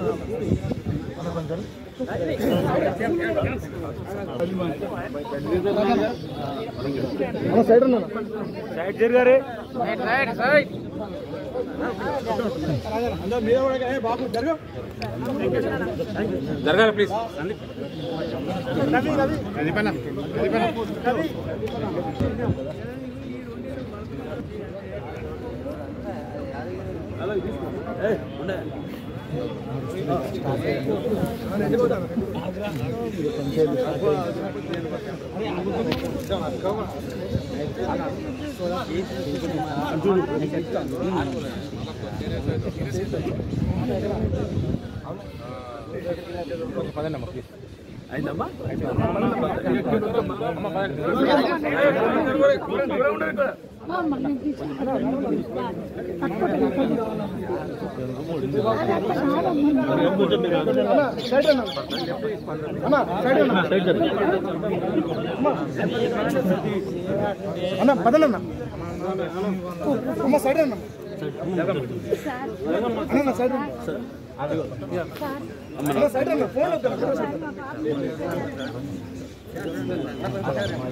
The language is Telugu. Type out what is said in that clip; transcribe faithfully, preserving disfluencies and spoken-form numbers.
సైడ్ సైడ్ జరిగారే సైడ్ సైడ్ బాబు జరగ జరగాలి ప్లీజ్ రవి రవి రవి పైన రవి పైన రవి ఏ ఉండే పదండమ్మా ప్లీజ్ అయిందమ్మా అన్న పదలన్నా అమ్మ సైడ్ అన్న అన్న సైడ్ అన్న సైడ్ అన్న ఫోన్